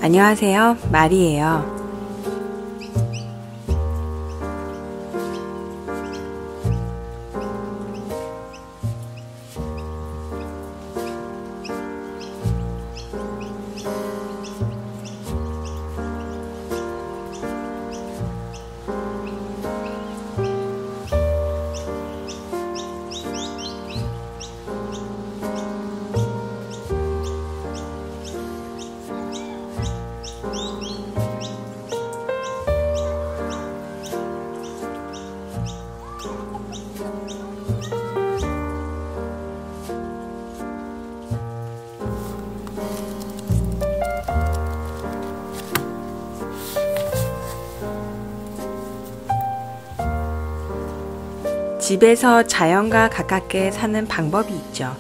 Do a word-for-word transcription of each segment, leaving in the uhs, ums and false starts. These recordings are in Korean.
안녕하세요, 마리예요. 집에서 자연과 가깝게 사는 방법이 있죠.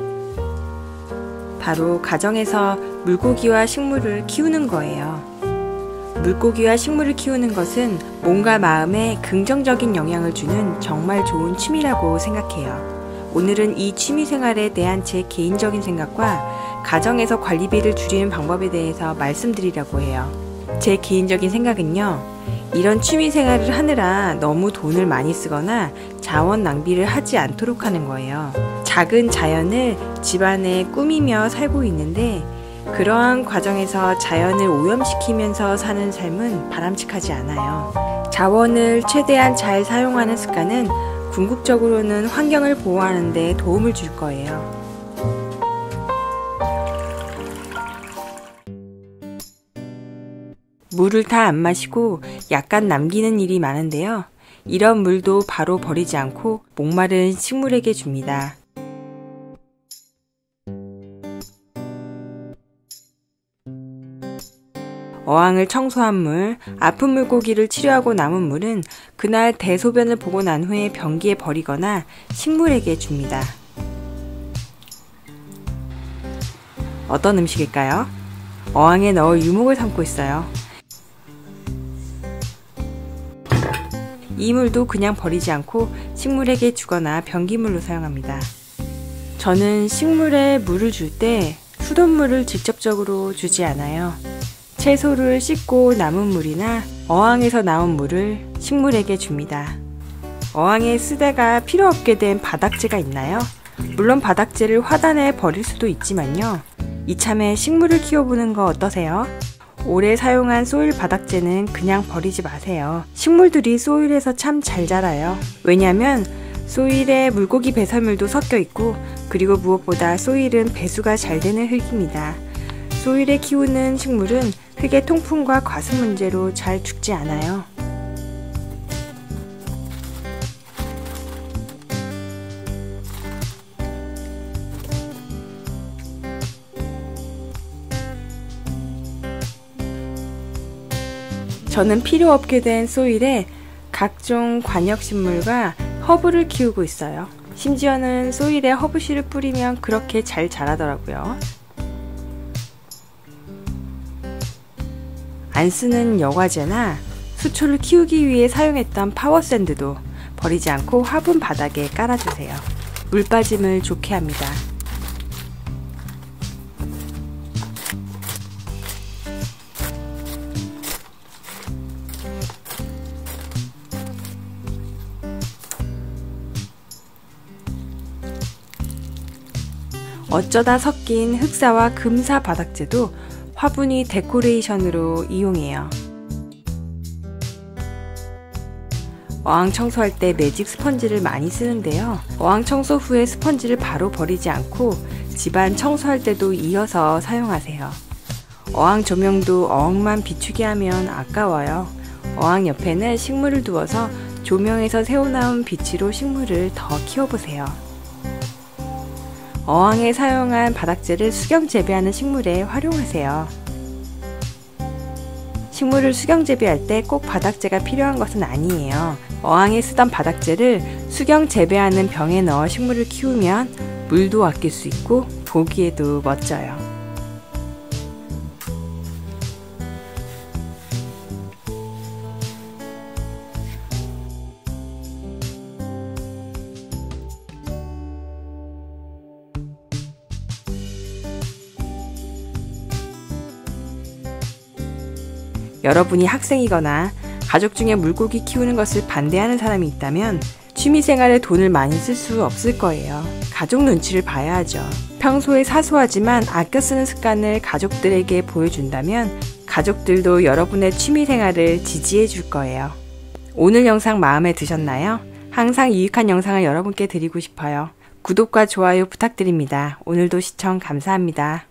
바로 가정에서 물고기와 식물을 키우는 거예요. 물고기와 식물을 키우는 것은 몸과 마음에 긍정적인 영향을 주는 정말 좋은 취미라고 생각해요. 오늘은 이 취미 생활에 대한 제 개인적인 생각과 가정에서 관리비를 줄이는 방법에 대해서 말씀드리려고 해요. 제 개인적인 생각은요, 이런 취미 생활을 하느라 너무 돈을 많이 쓰거나 자원 낭비를 하지 않도록 하는 거예요. 작은 자연을 집안에 꾸미며 살고 있는데 그러한 과정에서 자연을 오염시키면서 사는 삶은 바람직하지 않아요. 자원을 최대한 잘 사용하는 습관은 궁극적으로는 환경을 보호하는 데 도움을 줄 거예요. 물을 다 안 마시고 약간 남기는 일이 많은데요. 이런 물도 바로 버리지 않고 목마른 식물에게 줍니다. 어항을 청소한 물, 아픈 물고기를 치료하고 남은 물은 그날 대소변을 보고 난 후에 변기에 버리거나 식물에게 줍니다. 어떤 음식일까요? 어항에 넣을 유목을 삼고 있어요. 이 물도 그냥 버리지 않고 식물에게 주거나 변기물로 사용합니다. 저는 식물에 물을 줄 때 수돗물을 직접적으로 주지 않아요. 채소를 씻고 남은 물이나 어항에서 나온 물을 식물에게 줍니다. 어항에 쓰다가 필요 없게 된 바닥재가 있나요? 물론 바닥재를 화단에 버릴 수도 있지만요. 이참에 식물을 키워보는 거 어떠세요? 오래 사용한 소일 바닥재는 그냥 버리지 마세요. 식물들이 소일에서 참 잘 자라요. 왜냐면 소일에 물고기 배설물도 섞여 있고, 그리고 무엇보다 소일은 배수가 잘 되는 흙입니다. 소일에 키우는 식물은 흙의 통풍과 과습 문제로 잘 죽지 않아요. 저는 필요 없게 된 소일에 각종 관엽식물과 허브를 키우고 있어요. 심지어는 소일에 허브씨를 뿌리면 그렇게 잘 자라더라고요. 안 쓰는 여과제나 수초를 키우기 위해 사용했던 파워샌드도 버리지 않고 화분 바닥에 깔아주세요. 물 빠짐을 좋게 합니다. 어쩌다 섞인 흑사와 금사 바닥재도 화분이 데코레이션으로 이용해요. 어항 청소할 때 매직 스펀지를 많이 쓰는데요. 어항 청소 후에 스펀지를 바로 버리지 않고 집안 청소할 때도 이어서 사용하세요. 어항 조명도 어항만 비추게 하면 아까워요. 어항 옆에는 식물을 두어서 조명에서 새어나온 빛으로 식물을 더 키워보세요. 어항에 사용한 바닥재를 수경 재배하는 식물에 활용하세요. 식물을 수경 재배할 때 꼭 바닥재가 필요한 것은 아니에요. 어항에 쓰던 바닥재를 수경 재배하는 병에 넣어 식물을 키우면 물도 아낄 수 있고 보기에도 멋져요. 여러분이 학생이거나 가족 중에 물고기 키우는 것을 반대하는 사람이 있다면 취미생활에 돈을 많이 쓸 수 없을 거예요. 가족 눈치를 봐야 하죠. 평소에 사소하지만 아껴 쓰는 습관을 가족들에게 보여준다면 가족들도 여러분의 취미생활을 지지해 줄 거예요. 오늘 영상 마음에 드셨나요? 항상 유익한 영상을 여러분께 드리고 싶어요. 구독과 좋아요 부탁드립니다. 오늘도 시청 감사합니다.